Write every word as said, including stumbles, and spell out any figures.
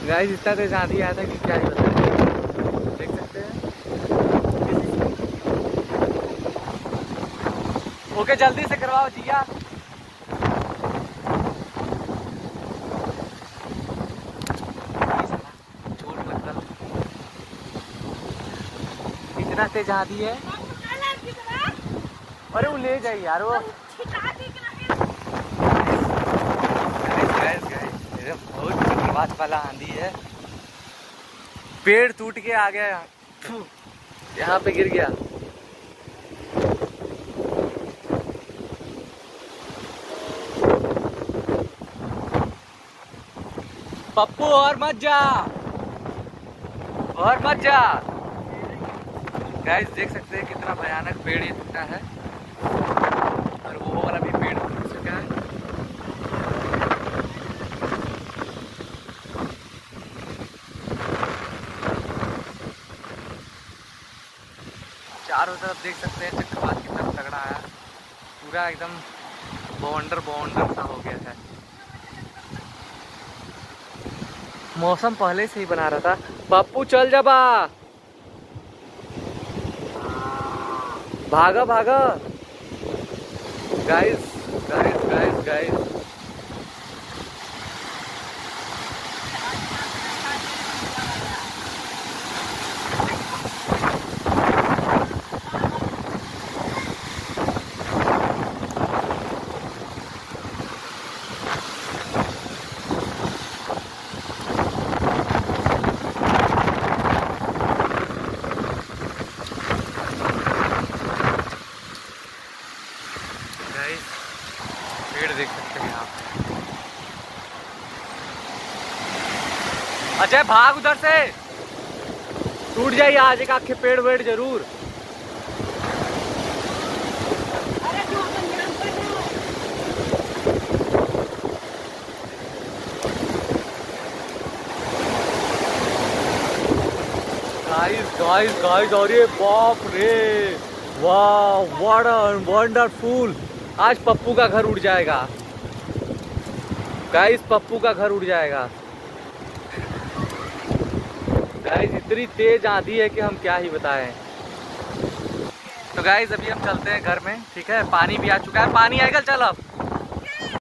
Guys इतना तेज आंधी आया था कि क्या ही बताएं। देख सकते हैं। ओके जल्दी से करवाओ जिया। झूठ मतलब इतना तेज आंधी है। अरे वो ले जाइए यार वो। बहुत चक्रवात वाला आंधी है। पेड़ टूट के आ गया, यहाँ पे गिर गया। पप्पू और मत जा, और मत जा। गाइस देख सकते हैं कितना भयानक पेड़ ये टूटा है, और वो वाला भी पेड़ टूट चुका है। चारों तरफ देख सकते हैं चक्रवात कितना तगड़ा आया, पूरा एकदम बवंडर बवंडर सा हो गया है। मौसम पहले से ही बना रहा था। पप्पू चल जा बा, भागा भागा। गाइस गाइस गाइस गाइस पेड़ देख सकते हैं आप। अजय भाग उधर से, टूट जाइए आज एक आखे पेड़ वेड़ जरूर। गाइस गाइस गाइस, अरे बाप रे, वाह व्हाट अ वंडरफुल। आज पप्पू का घर उड़ जाएगा गाइस, पप्पू का घर उड़ जाएगा गाइस। इतनी तेज आंधी है कि हम क्या ही बताएं। तो गाइस अभी हम चलते हैं घर में, ठीक है। पानी भी आ चुका है, पानी आएगा, चल अब।